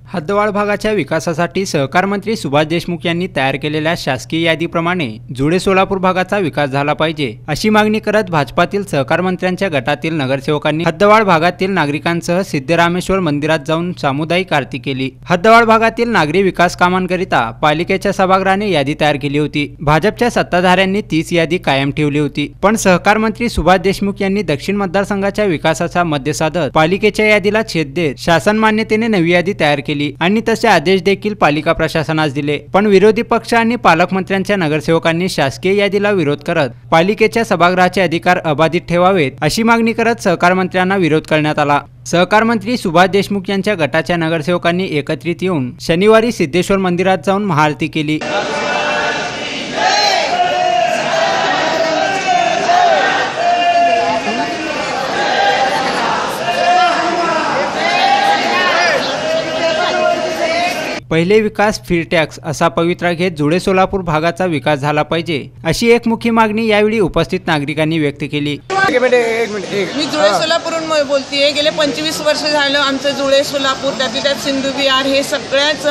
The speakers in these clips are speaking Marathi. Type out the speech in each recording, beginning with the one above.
हद्दवाढ भागाच्या विकासासाठी सहकार मंत्री सुभाष देशमुख यांनी तयार केलेल्या शासकीय यादीप्रमाणे जुळे सोलापूर भागाचा विकास झाला पाहिजे अशी मागणी करत भाजपातील सहकार मंत्र्यांच्या गटातील नगरसेवकांनी हद्दवाढ भागातील नागरिकांसह सिद्धरामेश्वर मंदिरात जाऊन सामुदायिक आरती केली। हद्दवाढ भागातील नागरी विकास कामांकरिता पालिकेच्या सभागृहाने यादी तयार केली होती। भाजपच्या सत्ताधाऱ्यांनी तीच यादी कायम ठेवली होती, पण सहकार मंत्री सुभाष देशमुख यांनी दक्षिण मतदारसंघाच्या विकासाचा मध्य साधत पालिकेच्या यादीला छेद देत शासन मान्यतेने नवी यादी तयार केली आणि तसे आदेश देखील पालिका प्रशासनास दिले। पण विरोधी पक्ष आणि पालकमंत्र्यांच्या नगरसेवकांनी शासकीय यादीला विरोध करत पालिकेच्या सभागृहाचे अधिकार अबाधित ठेवावेत अशी मागणी करत सहकार मंत्र्यांना विरोध करण्यात आला। सहकार मंत्री सुभाष देशमुख यांच्या गटाच्या नगरसेवकांनी एकत्रित येऊन शनिवारी सिद्धेश्वर मंदिरात जाऊन महाआरती केली। पहिले विकास फिर टॅक्स असा पवित्रा घेत जुळे सोलापूर भागाचा विकास झाला पाहिजे अशी एकमुखी मागणी यावेळी उपस्थित नागरिकांनी व्यक्त केली। मी जुळे सोलापूरहून बोलतेय। गेले 25 वर्ष झालं आमचं जुळे सोलापूर, त्यात सिंधू विहार हे सगळ्याच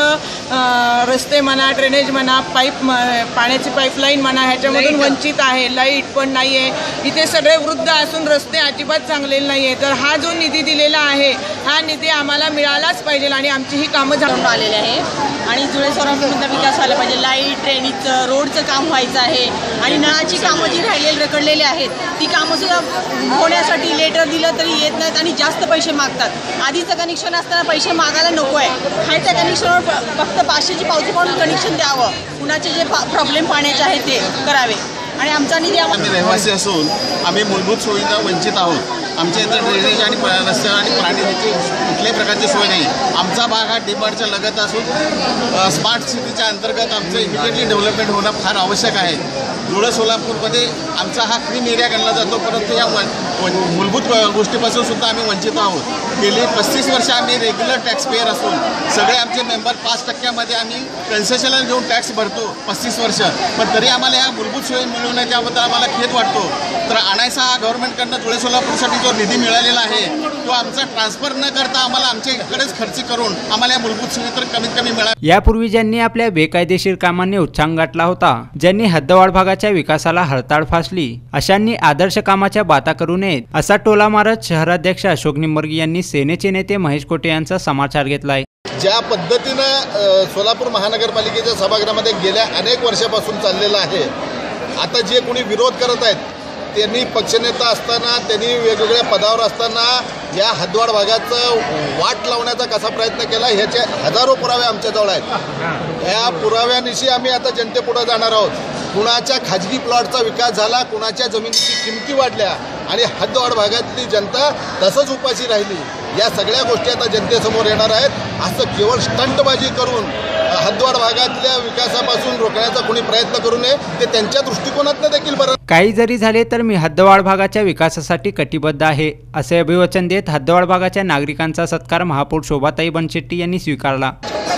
रस्ते म्हणा, ड्रेनेज म्हणा, पाण्याची पाईपलाईन म्हणा, ह्याच्यामधून वंचित आहे। लाईट पण नाही आहे इथे, सगळे वृद्ध असून रस्ते अजिबात चांगले नाही आहे। तर हा जो निधी दिलेला आहे हा निधी आम्हाला मिळालाच पाहिजे आणि आमची ही कामं झाली आलेले आहे आणि जुळे सोलापूरचा विकास व्हायला पाहिजे। लाईट, ड्रेनेजचं, रोडचं काम व्हायचं आहे आणि नळाची कामं जी राहिलेली रखडलेली आहेत ती कामं सुद्धा होण्यासाठी लेटर दिलं तरी येत नाहीत आणि जास्त पैसे मागतात। आधीचं कनेक्शन असताना पैसे मागायला नको आहे, खायच्या कनेक्शनवर फक्त 500ची पावती पाडून कनेक्शन द्यावं, कुणाचे जे प्रॉब्लेम पाण्याचे आहेत ते करावे आणि आमचा निधी आम्ही रहिवासी असून आम्ही मूलभूत सुविधा वंचित आहोत। आमच्या इथं ड्रेनेज आणि रस्ते आणि पाण्याची कुठल्याही प्रकारची सोय नाही। आमचा भाग हा डीमार्टच्या लगत असून स्मार्ट सिटीच्या अंतर्गत आमचं इमिडिएटली डेव्हलपमेंट होणं फार आवश्यक आहे। जुळे सोलापूरमध्ये आमचा हा क्रीम एरिया गणला जातो, परंतु या मूलभूत गोष्टीपासून सुद्धा आम्ही वंचित आहोत। गेली 35 वर्ष आम्ही रेग्युलर टॅक्स पेयर असून सगळे आमचे मेंबर 5% आम्ही कन्सेशनल घेऊन टॅक्स भरतो 35 वर्ष, पण तरी आम्हाला ह्या मूलभूत सोयी मिळवण्याच्याबद्दल आम्हाला खेद वाटतो। तर आणायचा हा गव्हर्नमेंटकडनं जुळे सोलापूरसाठी जो निधी मिळालेला आहे तो आमचा ट्रान्सफर न करता आम्हाला आमच्या इकडेच खर्च करून आम्हाला या मूलभूत सोयी तर कमीत कमी मिळाल्या। यापूर्वी ज्यांनी आपल्या बेकायदेशीर कामांनी उच्चांक गाठला होता, ज्यांनी हद्दवाढ भागाच्या विकासाला हरताळ फासली, अशांनी आदर्श कामाच्या बाता करू नयेत असा टोला मारत शहराध्यक्ष अशोक निंबर्गी यांनी सेनेचे नेते महेश कोटे यांचा समाचार घेतलाय। ज्या पद्धतीनं सोलापूर महानगरपालिकेच्या सभागृहामध्ये गेल्या अनेक वर्षापासून चाललेलं आहे, आता जे कोणी विरोध करत आहेत त्यांनी पक्षनेता असताना, त्यांनी वेगवेगळ्या पदावर असताना या हद्दवाढ भागाचं वाट लावण्याचा कसा प्रयत्न केला ह्याचे हजारो पुरावे आमच्याजवळ आहेत। या पुराव्यानिशी आम्ही आता जनतेपुढे जाणार आहोत। कुणाच्या खाजगी प्लॉटचा विकास झाला, कुणाच्या जमिनीची किमती वाढल्या आणि हद्दवाढ भागातली जनता तसंच उपाशी राहिली। या सगळ्या गोष्टी आता जनतेसमोर येणार आहेत। असं केवळ स्टंटबाजी करून हद्दवाढ भागातल्या विकासापासून रोखण्याचा कोणी प्रयत्न करू नये, ते त्यांच्या दृष्टिकोनातून देखील बरं। काही जरी झाले तर मी हद्दवाढ भागाच्या विकासासाठी कटिबद्ध आहे असे अभिवचन देत हद्दवाढ भागाच्या नागरिकांचा सत्कार महापौर शोभाताई बनशेट्टी यांनी स्वीकारला।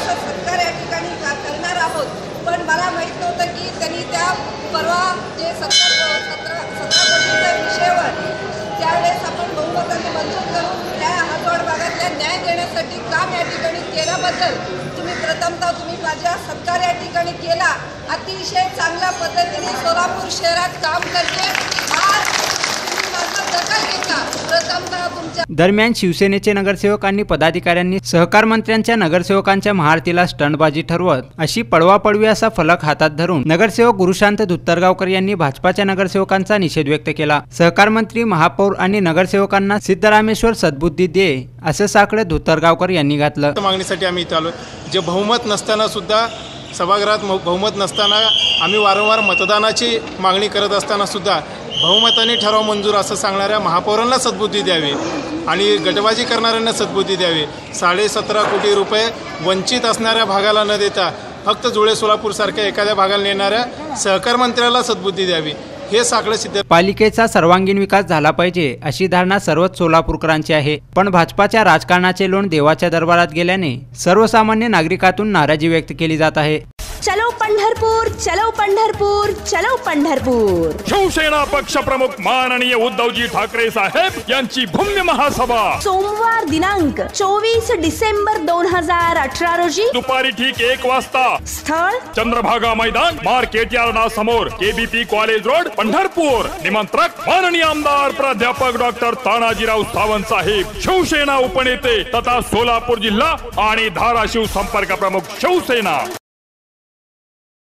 पण मला माहित नव्हतं की त्यांनी त्या परवा जे 17 कोटीच्या विषयावर त्यावेळेस आपण बहुमताने मंजूर करून त्या हद्दवाढ भागातल्या न्याय देण्यासाठी काम या ठिकाणी केल्याबद्दल तुम्ही माझा सत्कार या ठिकाणी केला। अतिशय चांगल्या पद्धतीने सोलापूर शहरात काम करते। दरम्यान शिवसेनेचे नगरसेवक आणि पदाधिकाऱ्यांनी सहकार मंत्र्यांच्या नगरसेवकांच्या महाआरतीला स्टंटबाजी ठरवत अशी पळवापळवी असा फलक हातात धरून नगरसेवक गुरुशांत धुत्तरगावकर यांनी भाजपाच्या नगरसेवकांचा निषेध व्यक्त केला। सहकार मंत्री, महापौर आणि नगरसेवकांना सिद्धरामेश्वर सद्बुद्धी दे असं साकडं धुत्तरगावकर यांनी घातलं। मागणीसाठी आम्ही इथे आलो। जे बहुमत नसताना सुद्धा सभागृहात बहुमत नसताना आम्ही वारंवार मतदानाची मागणी करत असताना सुद्धा बहुमताने ठराव मंजूर असं सांगणाऱ्या महापौरांना सद्बुद्धी द्यावी आणि गटबाजी करणाऱ्यांना सद्बुद्धी द्यावी। 17.5 कोटी रुपये वंचित असणाऱ्या भागाला न देता फक्त जुळे सोलापूरसारख्या एखाद्या भागाला नेणाऱ्या सहकार मंत्र्याला सद्बुद्धी द्यावी, हे साकडं सिद्ध। पालिकेचा सर्वांगीण विकास झाला पाहिजे अशी धारणा सर्वच सोलापूरकरांची आहे, पण भाजपाच्या राजकारणाचे लोण देवाच्या दरबारात गेल्याने सर्वसामान्य नागरिकातून नाराजी व्यक्त केली जात आहे। चलो पंढरपूर, चलो पंढरपूर, चलो पंढरपूर. शिवसेना पक्ष प्रमुख माननीय उद्धवजी ठाकरे साहेब यांची भव्य महासभा सोमवार दिनांक 24 डिसेंबर 2018 रोजी दुपारी ठीक 1 वाजता. स्थळ चंद्रभागा मैदान, मार्केट यार्डा समोर, केबीपी कॉलेज रोड, पंढरपूर. निमंत्रक माननीय आमदार प्राध्यापक डॉक्टर तानाजीराव सावंत साहेब, शिवसेना उपनेते तथा सोलापूर जिल्हा आणि धाराशिव संपर्क प्रमुख शिवसेना.